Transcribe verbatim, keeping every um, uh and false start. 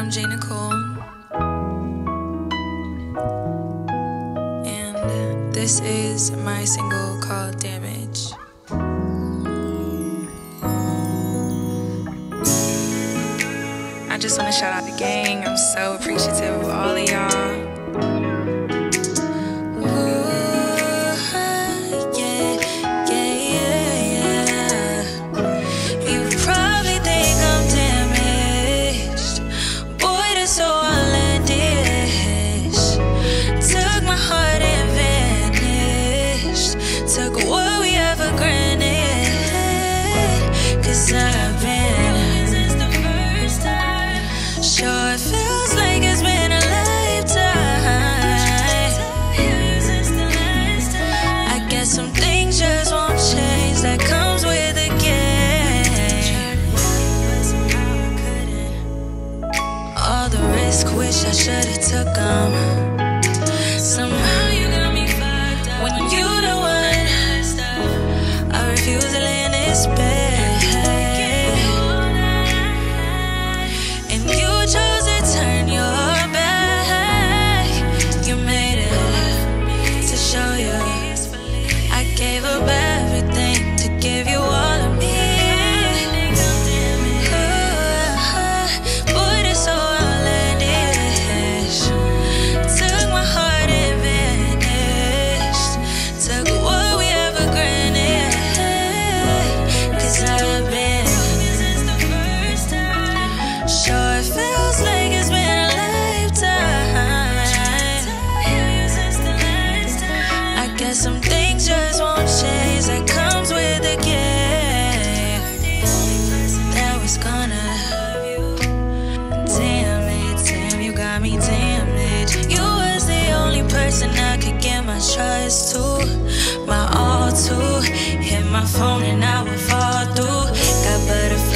I'm J Nicole, and this is my single called Damage. I just want to shout out the gang. I'm so appreciative of all of y'all. Took what we ever granted, cause I've been since the first time. Sure, it feels like it's been a lifetime. I guess some things just won't change, that comes with the game. All the risk, wish I should've took them. Somehow you got me fucked up when you the one. I refuse to lay in this bed, and you chose to turn your back. You made it to show you I gave up everything to give you all of me. Boy, that's so outlandish. Took my heart and vanished. Took what we ever granted. I've been since the first time. Sure, it feels like it's been a lifetime. I guess some things just won't change, that comes with the game. That was gonna love you. Damn it, damn, you got me damaged. You was the only person I could give my trust to, my all to. Hit my phone and I would fall through. Got butterflies